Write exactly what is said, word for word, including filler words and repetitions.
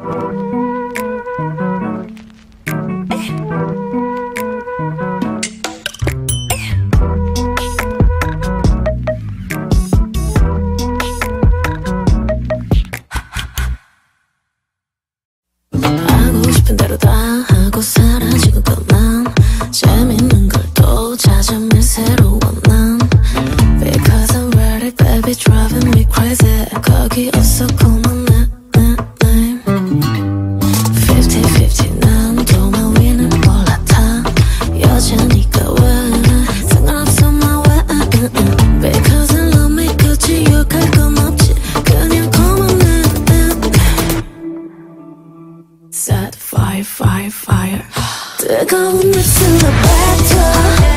하고 싶은 대로 다 하고 사라지고 또 난 재밌는 걸 또 찾으면 새로운 난 Because I'm ready baby driving me crazy 거기 없어 call my name fifty fifty 난 도마 위는 올라타 여자니까 왜 상관없어 my way Because I love me 굳이 욕할 건 없지 그냥 call my name Set fire fire fire 뜨거운 입술로 뱉어